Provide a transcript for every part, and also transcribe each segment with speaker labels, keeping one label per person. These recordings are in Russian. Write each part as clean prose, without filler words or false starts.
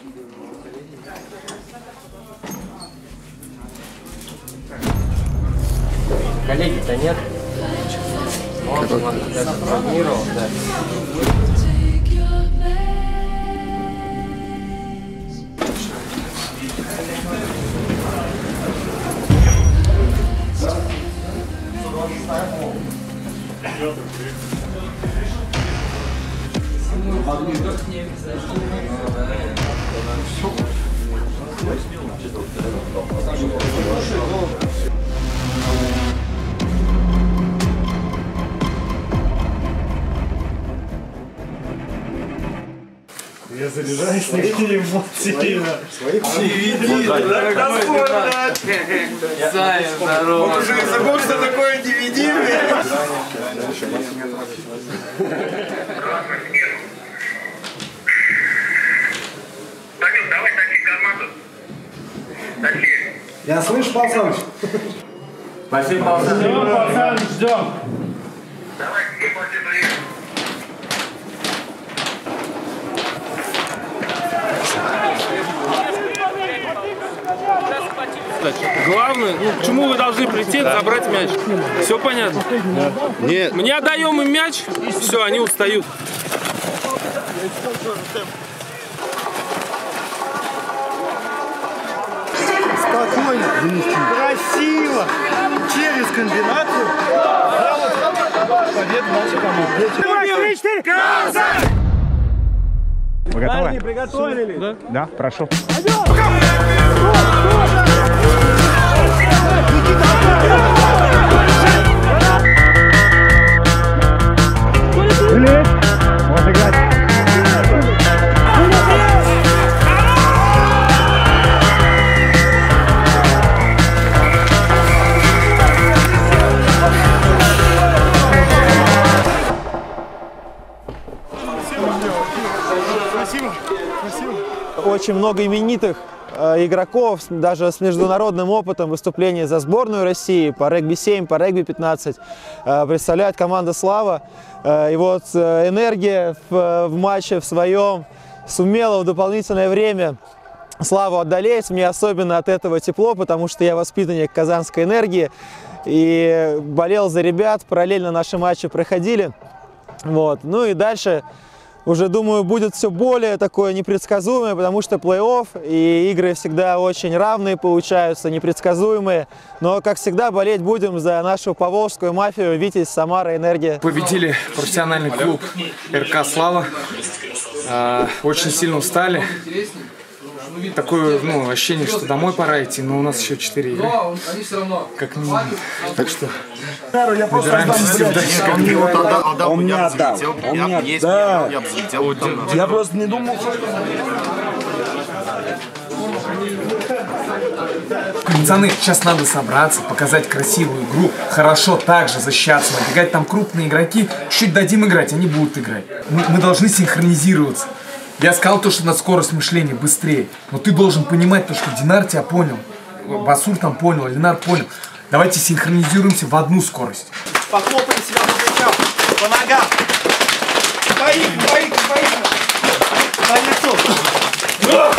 Speaker 1: Коллеги-то нет. Вот он даже травмировал, да.
Speaker 2: Я заряжаюсь такие эмоции.
Speaker 1: Саня, здорово.
Speaker 3: Он уже забыл, что такое DVD.
Speaker 4: Давай, тащи команду. Тащи.
Speaker 2: Я слышу, Павел Александрович.
Speaker 1: Спасибо, Павел Александрович.
Speaker 2: Павел Александрович, ждем.
Speaker 4: Давай, спасибо.
Speaker 5: Главное, ну, к чему вы должны прийти, забрать мяч. Все понятно?
Speaker 3: Нет.
Speaker 5: Мы отдаем им мяч, все, они устают.
Speaker 2: Спокойно, красиво, через комбинацию. Победа нашей команды.
Speaker 6: Вы готовы?
Speaker 2: Приготовились.
Speaker 6: Да? Да, прошу. Стрелять! Вот играть!
Speaker 7: Очень много именитых игроков, даже с международным опытом выступления за сборную России по регби-7, по регби-15 представляет команда «Слава». И вот энергия в матче в своем сумела в дополнительное время Славу одолеть. Мне особенно от этого тепло, потому что я воспитанник Казанской энергии и болел за ребят. Параллельно наши матчи проходили. Вот. Ну и дальше уже, думаю, будет все более такое непредсказуемое, потому что плей-офф и игры всегда очень равные получаются, непредсказуемые. Но, как всегда, болеть будем за нашу поволжскую мафию «Витязь», «Самара», «Энергия».
Speaker 8: Победили профессиональный клуб РК «Слава». Очень сильно устали. Такое, ощущение, что домой пора идти, но у нас еще 4 игры. Как минимум. Так что набираемся сил дальше.
Speaker 2: Он мне отдал. Да. Я просто не думал.
Speaker 8: Пацаны, сейчас надо собраться, показать красивую игру, хорошо также защищаться, набегать там крупные игроки, чуть дадим играть, они будут играть. Мы должны синхронизироваться. Я сказал то, что на скорость мышления быстрее, но ты должен понимать то, что Динар тебя понял, Басур там понял, Ленар понял. Давайте синхронизируемся в одну скорость.
Speaker 3: Похлопали себя по плечам, по ногам. Поехали. По лицу.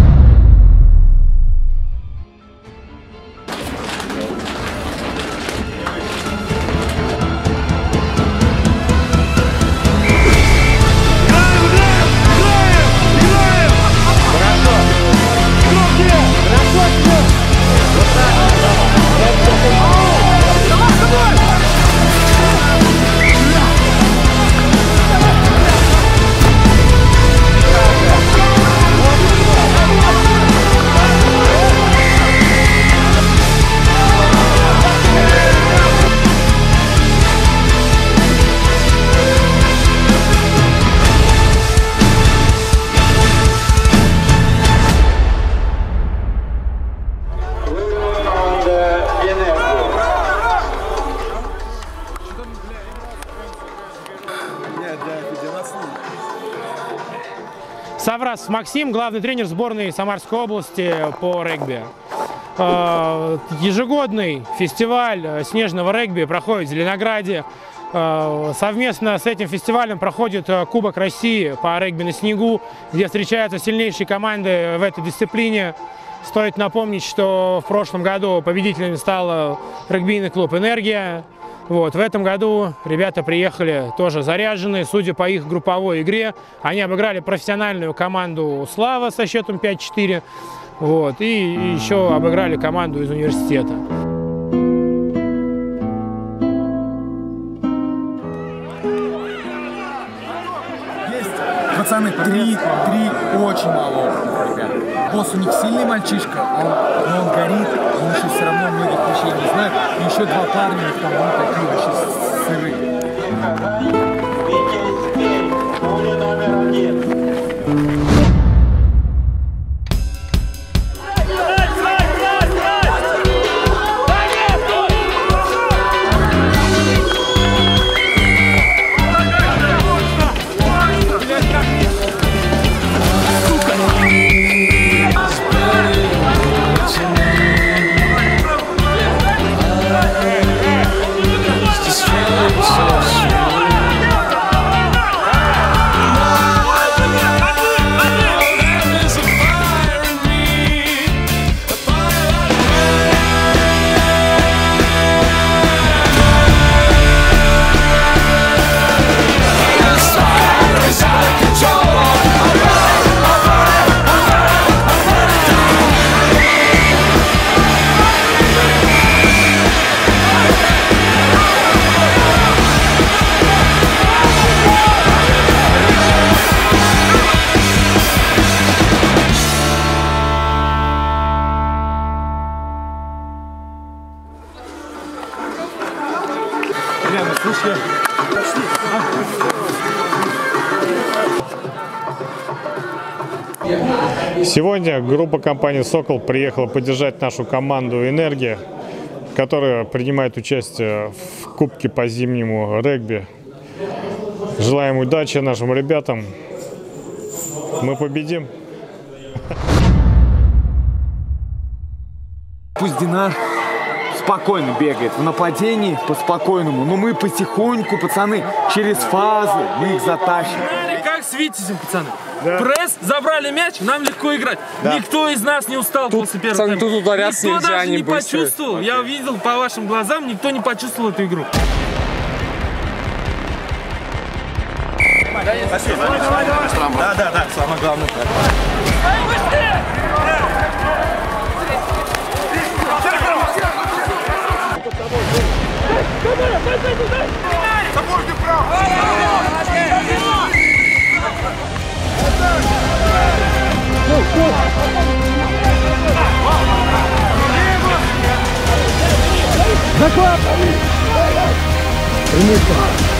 Speaker 9: Саврасов Максим, главный тренер сборной Самарской области по регби. Ежегодный фестиваль снежного регби проходит в Зеленограде. Совместно с этим фестивалем проходит Кубок России по регби на снегу, где встречаются сильнейшие команды в этой дисциплине. Стоит напомнить, что в прошлом году победителем стал регбийный клуб «Энергия». Вот, в этом году ребята приехали тоже заряженные, судя по их групповой игре. Они обыграли профессиональную команду «Слава» со счетом 5-4. Вот, и еще обыграли команду из университета.
Speaker 8: Пацаны, три очень мало опытных ребят. Босс у них сильный мальчишка, но он горит, он еще все равно многих вещей не знает. И еще два парня, там такие вообще сырые.
Speaker 6: Сегодня группа компании «Сокол» приехала поддержать нашу команду «Энергия», которая принимает участие в Кубке по зимнему регби. Желаем удачи нашим ребятам. Мы победим.
Speaker 8: Пусть Динар спокойно бегает в нападении по-спокойному, но мы потихоньку, пацаны, через фазы мы их затащим.
Speaker 5: Как с Витязем, пацаны. Да. Пресс, забрали мяч, нам легко играть. Да. Никто из нас не устал после первого тайма.
Speaker 1: Тут ударяться
Speaker 5: никто
Speaker 1: нельзя,
Speaker 5: даже не
Speaker 1: быстрые.
Speaker 5: почувствовал. Я видел по вашим глазам, никто не почувствовал эту игру.
Speaker 3: Спасибо. Да, самое главное. Сапожник вправо!
Speaker 7: Захват! Примитка!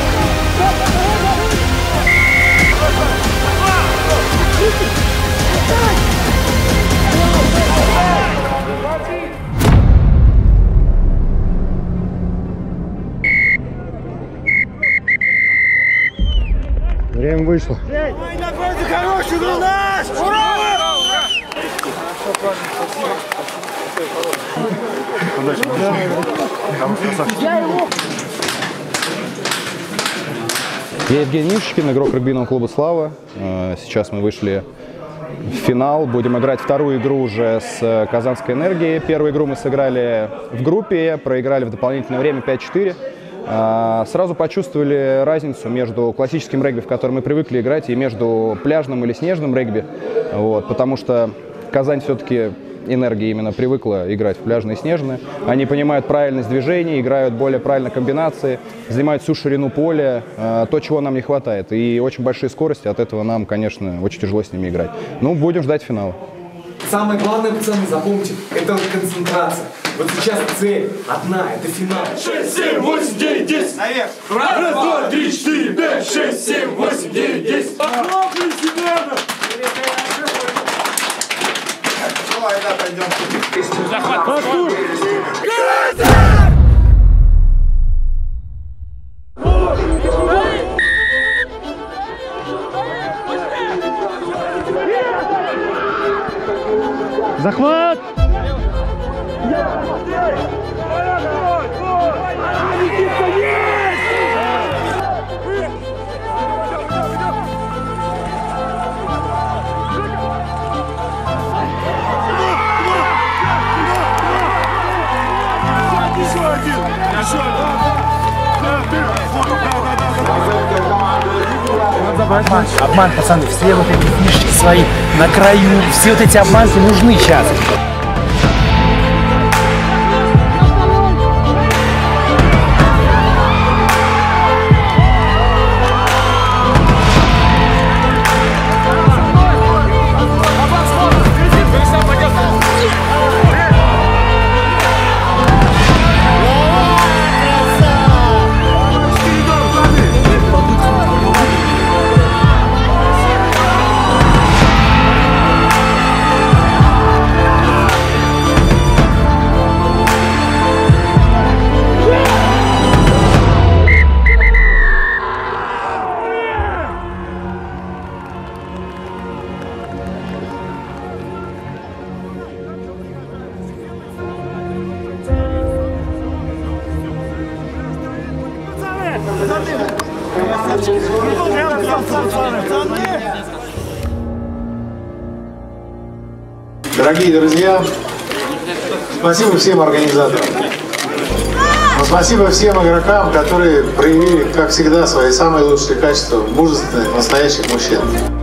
Speaker 7: Время вышло.
Speaker 3: Хороший был наш! Ура!
Speaker 10: Я Евгений Ившикин, игрок регбийного клуба «Слава». Сейчас мы вышли в финал. Будем играть вторую игру уже с Казанской «Энергией». Первую игру мы сыграли в группе, проиграли в дополнительное время 5-4. Сразу почувствовали разницу между классическим регби, в котором мы привыкли играть, и между пляжным или снежным регби. Вот, потому что Казань все-таки, «Энергия» именно привыкла играть в пляжное и снежное. Они понимают правильность движений, играют более правильно комбинации, занимают всю ширину поля, то, чего нам не хватает. И очень большие скорости, от этого нам, конечно, очень тяжело с ними играть. Ну, будем ждать финала.
Speaker 8: Самое главное, пацаны, запомните, это концентрация. Вот сейчас цель одна, это финал.
Speaker 3: 6, 7, 8, 9, 10. Наверх. Раз, два, три, 4, 5, 6, 7, 8, 9, 10. Похлопали себя! Давай, да, пойдем.
Speaker 5: Захват.
Speaker 7: Захват!
Speaker 11: Обман, пацаны, все вот эти фишки свои на краю, все вот эти обманки нужны сейчас.
Speaker 12: Дорогие друзья, спасибо всем организаторам. Но спасибо всем игрокам, которые проявили, как всегда, свои самые лучшие качества мужественных, настоящих мужчин.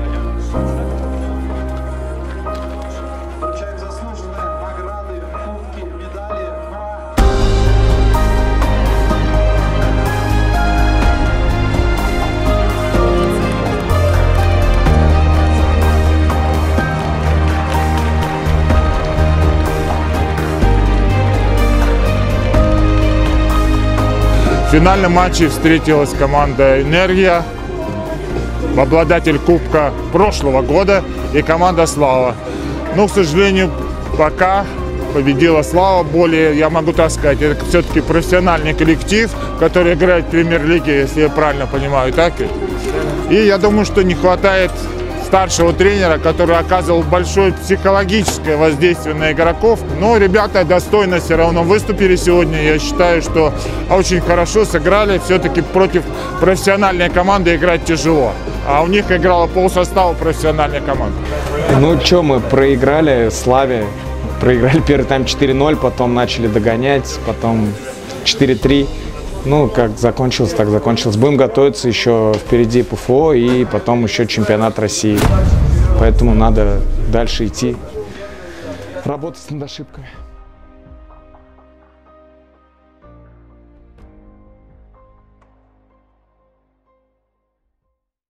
Speaker 13: В финальном матче встретилась команда «Энергия», обладатель Кубка прошлого года, и команда «Слава». Но, к сожалению, пока победила «Слава». Более, я могу так сказать, это все-таки профессиональный коллектив, который играет в премьер-лиге, если я правильно понимаю, так? И я думаю, что не хватает старшего тренера, который оказывал большое психологическое воздействие на игроков. Но ребята достойно все равно выступили сегодня. Я считаю, что очень хорошо сыграли. Все-таки против профессиональной команды играть тяжело. А у них играла полсостава профессиональной команды.
Speaker 8: Ну что, мы проиграли «Славе». Проиграли первый тайм 4-0, потом начали догонять, потом 4-3. Ну, как закончилось, так закончилось. Будем готовиться, еще впереди ПФО и потом еще чемпионат России. Поэтому надо дальше идти, работать над ошибками.